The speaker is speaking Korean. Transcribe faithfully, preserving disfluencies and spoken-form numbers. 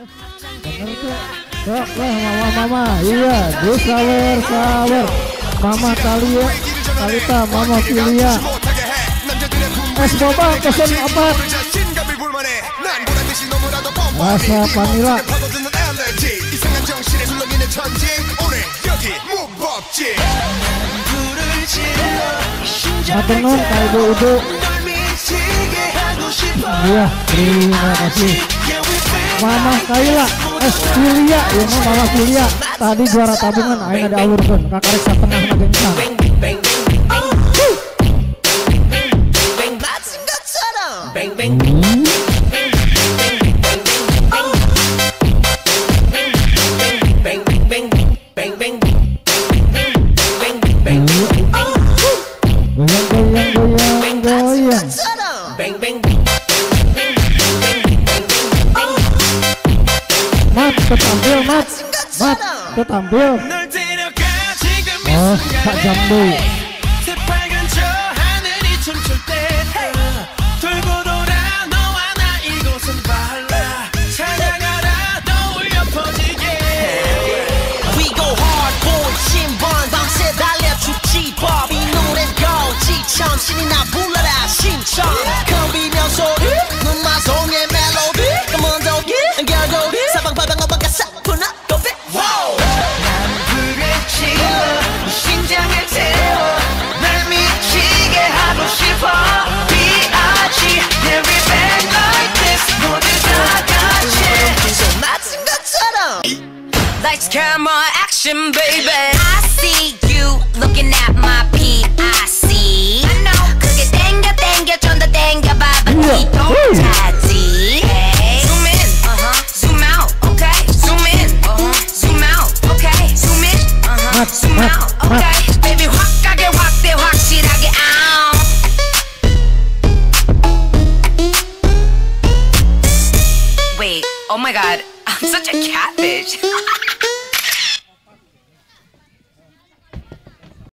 Bener tuh. Sok lah mama-mama. Iya, di sawer sawer. Mama Talia, Talita, Mama Filia. Es boba pesen apa? Rasa vanila. Atenun Kak Ibu-ibu. Iya, terima kasih. Mama Kaila, es Filia, ya Mama Filia. Tadi juara tabungan, aing ada alurkeun. Kakarek satengah na gencang. Mat, ketampil Mat, Mat, ketampil. Oh, Kak Jambu. 신이 나 불러라 신청 겁이면 소리 눈마송의 멜로디 먼저기 결국이 사방팔방 어방가 사푸나 고백 와우 난 불을 지워 심장을 태워 날 미치게 하고 싶어 비 아이 지 Never been like this 모두 다 같이 좀 맞은 것처럼 Lights camera action baby I see you looking at my P I C PUTAR. Zoom in, uh-huh. Zoom out, okay. Zoom in, uh-huh. Zoom out, okay. Zoom in, uh-huh. Zoom out, okay. Baby 확 가게 확대 확실하게 out. Wait, oh my god, I'm such a catfish.